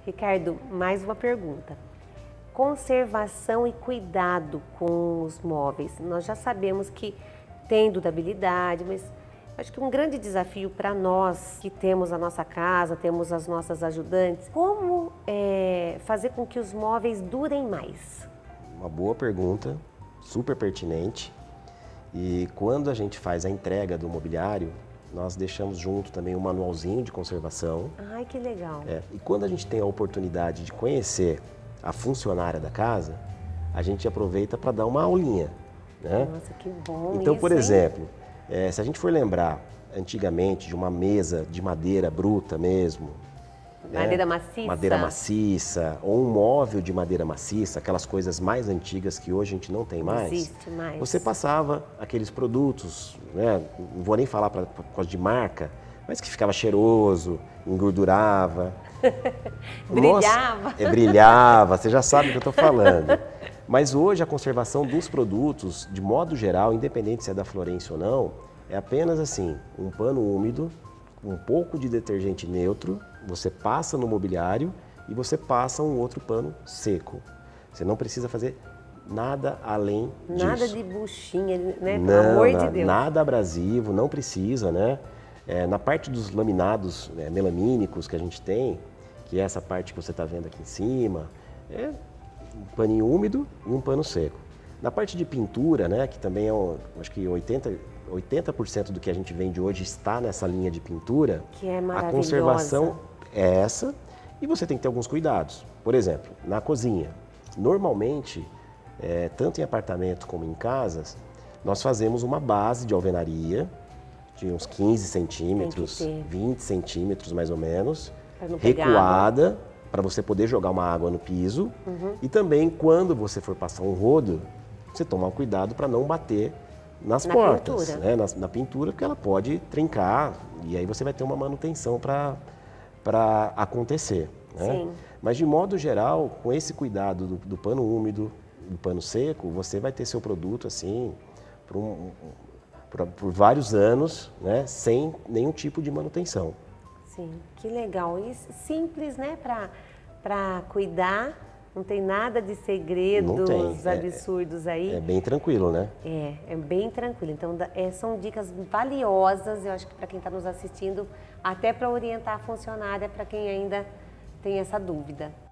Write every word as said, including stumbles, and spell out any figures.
Ricardo, mais uma pergunta. Conservação e cuidado com os móveis. Nós já sabemos que tem durabilidade, mas acho que um grande desafio para nós que temos a nossa casa, temos as nossas ajudantes, como é, fazer com que os móveis durem mais? Uma boa pergunta, super pertinente. E quando a gente faz a entrega do mobiliário, nós deixamos junto também um manualzinho de conservação. Ai, que legal. É, e quando a gente tem a oportunidade de conhecer a funcionária da casa, a gente aproveita para dar uma aulinha, né? Nossa, que bom. Então, isso, por hein? exemplo, é, se a gente for lembrar antigamente de uma mesa de madeira bruta mesmo, Madeira né? maciça. Madeira maciça, ou um móvel de madeira maciça, aquelas coisas mais antigas que hoje a gente não tem mais. Não existe mais. Você passava aqueles produtos, né? Não vou nem falar pra- por causa de marca, mas que ficava cheiroso, engordurava. Brilhava. Nossa, é, brilhava, você já sabe o que eu estou falando. Mas hoje a conservação dos produtos, de modo geral, independente se é da Florêncio ou não, é apenas assim, um pano úmido, um pouco de detergente neutro, você passa no mobiliário e você passa um outro pano seco. Você não precisa fazer nada além disso. Nada de buchinha, né? Pelo Não, amor na- de Deus. nada abrasivo, não precisa, né? É, na parte dos laminados, né, melamínicos que a gente tem, que é essa parte que você está vendo aqui em cima, é um paninho úmido e um pano seco. Na parte de pintura, né, que também é, um, acho que oitenta, oitenta por cento do que a gente vende hoje está nessa linha de pintura, Que é a maravilhosa. conservação é essa e você tem que ter alguns cuidados. Por exemplo, na cozinha, normalmente, é, tanto em apartamento como em casas, nós fazemos uma base de alvenaria de uns quinze centímetros, ter. vinte centímetros mais ou menos, Pra não pegar recuada, para você poder jogar uma água no piso. Uhum. E também, quando você for passar um rodo, você tomar cuidado para não bater nas Na portas, pintura. né? Na, na pintura, porque ela pode trincar e aí você vai ter uma manutenção para para acontecer, né? Sim. Mas de modo geral, com esse cuidado do, do pano úmido, do pano seco, você vai ter seu produto assim por, um, por, por vários anos, né? Sem nenhum tipo de manutenção. Sim, que legal. E simples, né, para para cuidar, não tem nada de segredos Não tem, é- absurdos aí. É bem tranquilo, né? É, é bem tranquilo. Então, da- é, são dicas valiosas, eu acho que para quem está nos assistindo, até para orientar a funcionária, para quem ainda tem essa dúvida.